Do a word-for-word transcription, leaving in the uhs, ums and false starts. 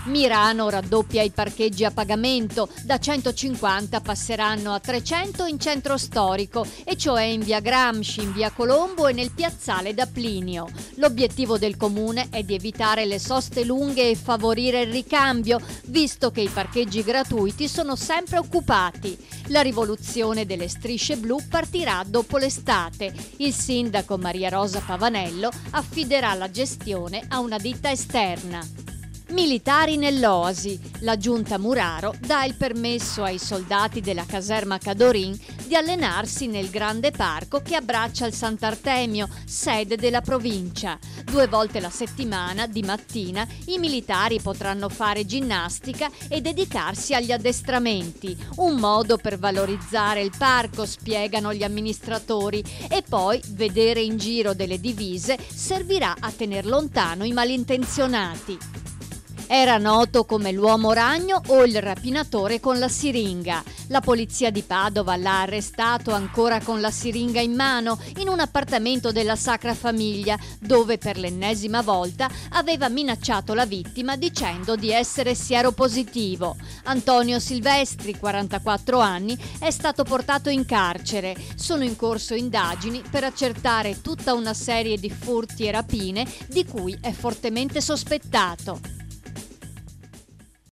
Mirano raddoppia i parcheggi a pagamento, da centocinquanta passeranno a trecento in centro storico, e cioè in via Gramsci, in via Colombo e nel piazzale da Plinio. L'obiettivo del comune è di evitare le soste lunghe e favorire il ricambio, visto che i parcheggi gratuiti sono sempre occupati. La rivoluzione delle strisce blu partirà dopo l'estate. Il sindaco Maria Rosa Pavanello affiderà la gestione a una ditta esterna. Militari nell'Oasi. La giunta Muraro dà il permesso ai soldati della caserma Cadorin di allenarsi nel grande parco che abbraccia il Sant'Artemio, sede della provincia. Due volte la settimana, di mattina, i militari potranno fare ginnastica e dedicarsi agli addestramenti. Un modo per valorizzare il parco, spiegano gli amministratori, e poi vedere in giro delle divise servirà a tener lontano i malintenzionati. Era noto come l'uomo ragno o il rapinatore con la siringa. La polizia di Padova l'ha arrestato ancora con la siringa in mano in un appartamento della Sacra Famiglia, dove per l'ennesima volta aveva minacciato la vittima dicendo di essere sieropositivo. Antonio Silvestri, quarantaquattro anni, è stato portato in carcere. Sono in corso indagini per accertare tutta una serie di furti e rapine di cui è fortemente sospettato.